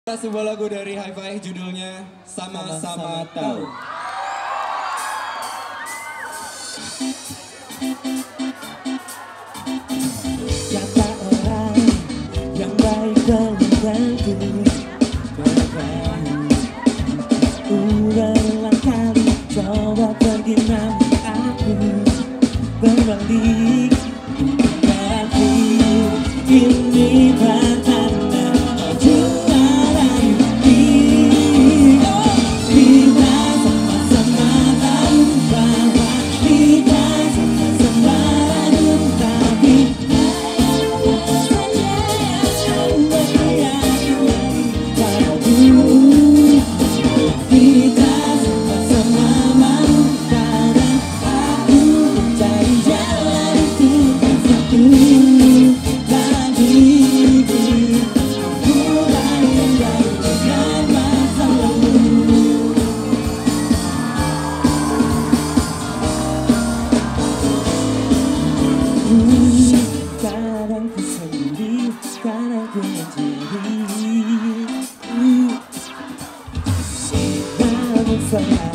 Sebuah lagu dari Hi-Fi judulnya Sama-Sama Tahu. Kata orang yang baik belum tentu berbaik. Berulang kali coba pergi namun aku berbalik. Berarti ini pertanda juara ini. Kita sama-sama tahu bahwa kita sama-sama ragu, tapi kita sama-sama mau karena aku mencari jalan untuk bersatu lagi. Mulai dari masa lalu. Kadang ku sendiri, kadang ku mencuri. Namun